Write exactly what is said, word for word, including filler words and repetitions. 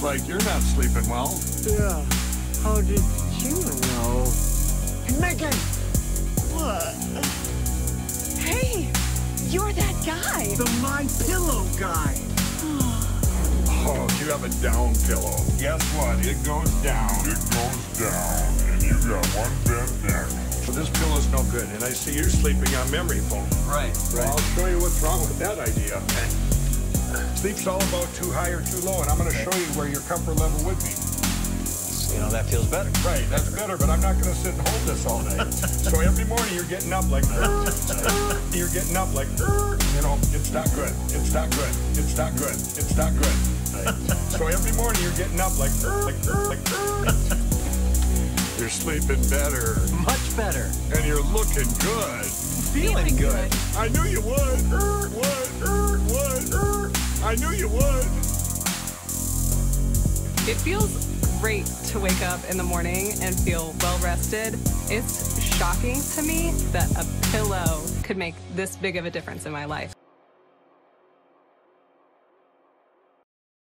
Looks like you're not sleeping well. Yeah. How did you know? Megan! What? Hey, you're that guy. The My Pillow guy. Oh, you have a down pillow. Guess what? It goes down. It goes down, and you got one bent neck. So this pillow's no good, and I see you're sleeping on memory foam. Right, Well, I'll show you what's wrong with that idea. Sleep's all about too high or too low, and I'm going to show you where your comfort level would be. You know, that feels better. Right, that's better, but I'm not going to sit and hold this all day. So every morning you're getting up like, you're getting up like, you know, it's not good. It's not good. It's not good. It's not good. So every morning you're getting up like, like, like, you're sleeping better, Much better. and you're looking good. Feeling good. I knew you would. Would. Would. I knew you would. It feels great to wake up in the morning and feel well rested. It's shocking to me that a pillow could make this big of a difference in my life.